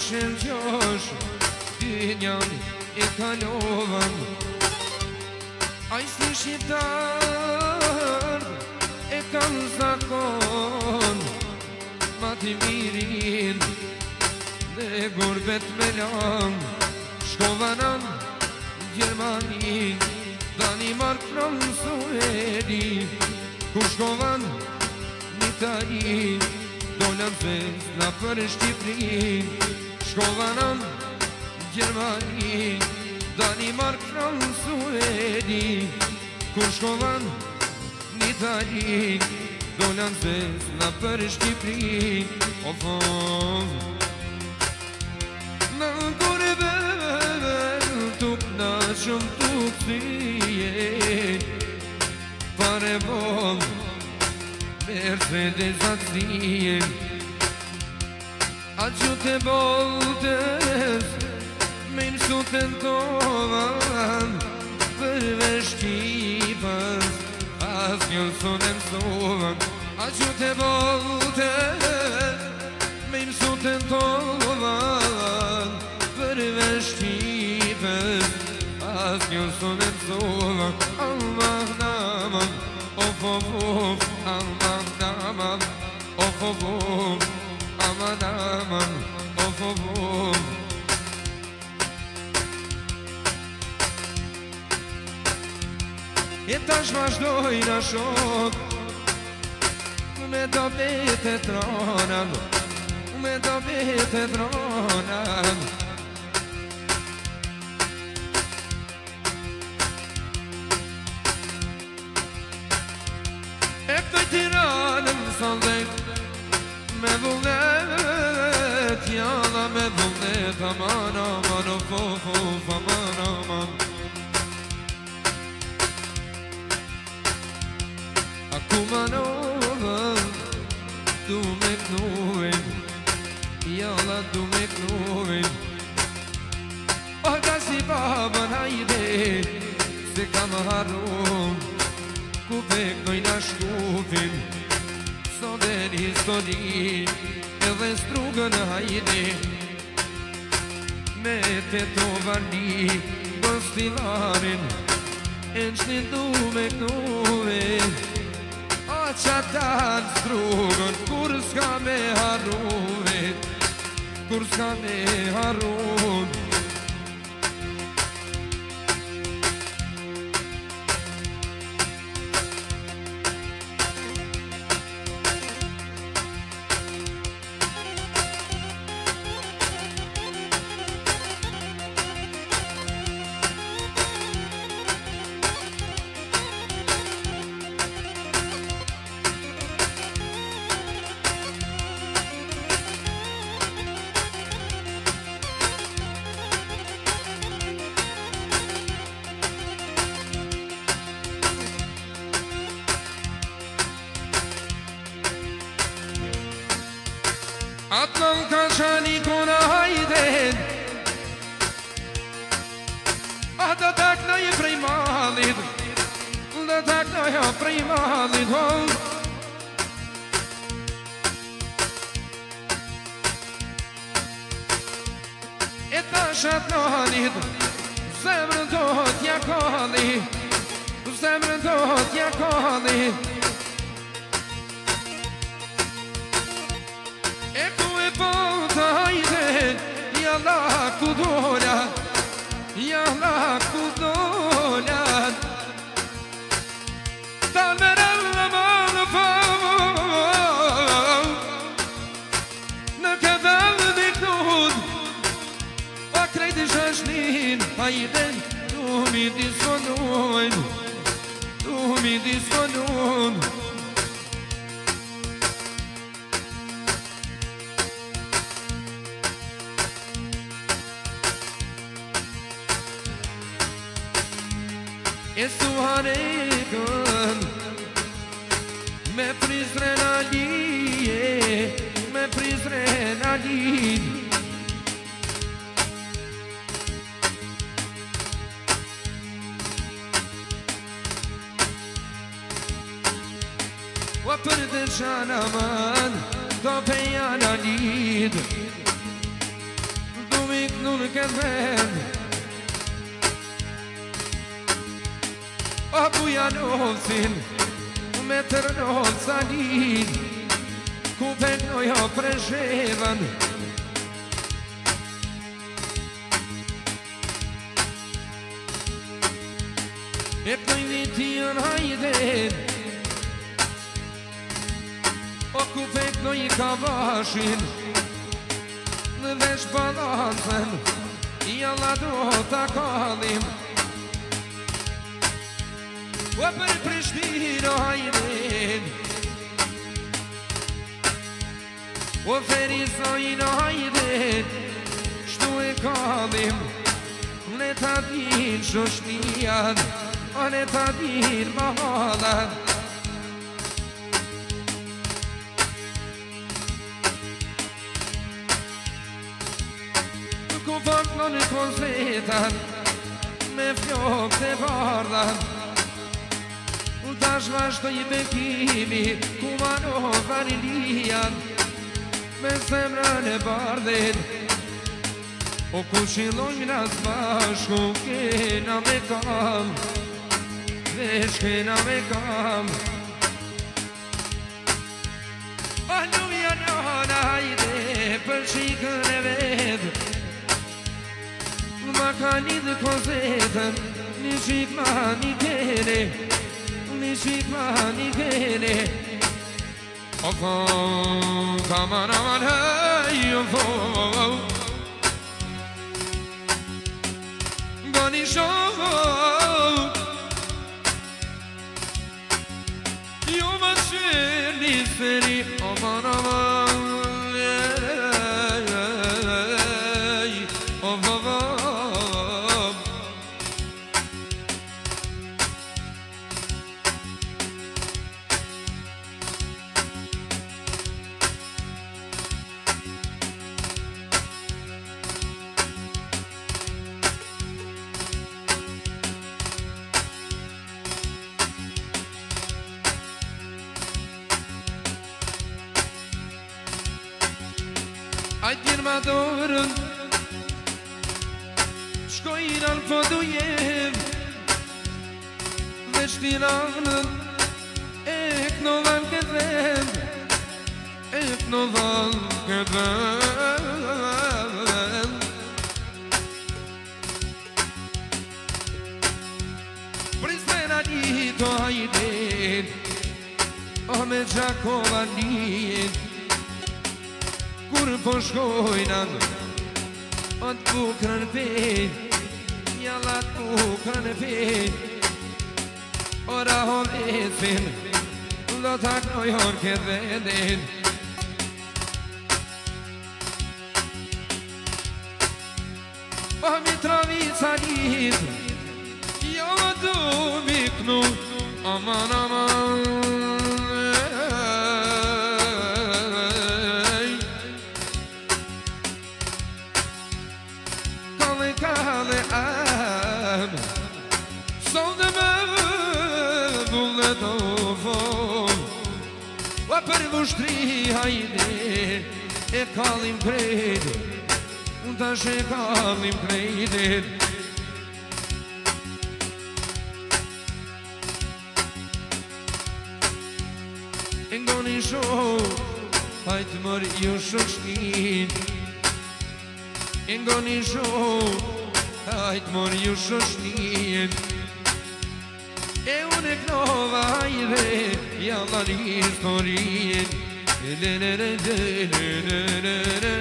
shënqosh dynjan e kalovan Ai si shqiptar e kanë zakon Ma t'i mirin dhe gurbet me lan Shkova në Gjermani Danimark, Francë, Suedi Kur shkova në Itali Dolan fesna për Shqipëri Shkova në Gjermani Danimark, Francë, Suedi Kur shkova në Itali Dolan fesna për Shqipëri Of Në kurve tuk në shumë tuk thije Pare bol Mercedes atësije A gjute boltes Me në suten tovan Përve Shqipës As një sonë mësovan A gjute boltes Me në suten tovan Përve Shqipës As një sonë mësovan Allah naman Of of of Allah naman Of of of Aman aman Of of of E tash vazhdoj në shok Me do bete tronan Me do bete tronan E këtoj tiranën sëndek Me vullnet Jalla me vullnet Aman aman Of of of Aman aman Akuma novën Du me knuvin Jalla du me knuvin O ka si baban hajde Se kam harun Ku peknoj na shkupin Sot e një histori Edhe strugën hajde Me te to varni Bën stilarin E në shni du me knuvin A qatar strugën Kur s'ka me harun Kur s'ka me harun Atlon ka qani kuna hajden A da taknoj prej malit Da taknoj prej malit E tash atlanit Zemrën do t'ja kalli Zemrën do t'ja kalli Jalla ku dolan Jalla ku dolan Dal me rëllë më fau Në këdhëllë dhe këtud O krejti shashnin Hajden Du mi diskonun Du mi diskonun E suharekën Me prizren alije Me prizren alije O për të qanaman Do pe janë alid nun këtë vend O buja nosin me tërnol salin Ku penoj o preshevan E pëtoj vition hajden O ku penoj kavashin Në vesh balancen I alla do t'a kallim O për Prishtino hajden O Ferizojno hajden Shtu e kallim Ne ta din shoshnian O ne ta din mahalan Ku fakno në konfetan Me fjok të bardan U tash vazhdoj bekimi Ku mano vanilian Me zemrën e bardhin O ku shilojnë as bashku Kena me kam Vesh kena me kam O luja nona hajde Për shikën e vedë Ma ka një dhe kozetën Një shik ma një kene Një shik ma një kene O kom Kaman aman hej O kom Gani shok Jo ma qërë një feri Aman aman O kom Ajtjen ma dorën Shkojnan po dujem Dhe shtiranën E knovan këtë vend E knovan këtë vend Prismena njito hajden O me Gjakova njën Kur po shkojnan O t'bukrën pen Jalla t'bukrën pen O rahon ethin Do t'aknojor këtë vendin O Mitrovica njit Jo du miknu Aman aman Kale am Son dhe me vullet o fol O për vushtri hajde E kallim krejt Unë tash e kallim krejt E ngoni shok Hajtë mër ju shoshnin E ngoni shok Hajtë mor ju shoshnin E unë e knova hajde Jalla një historien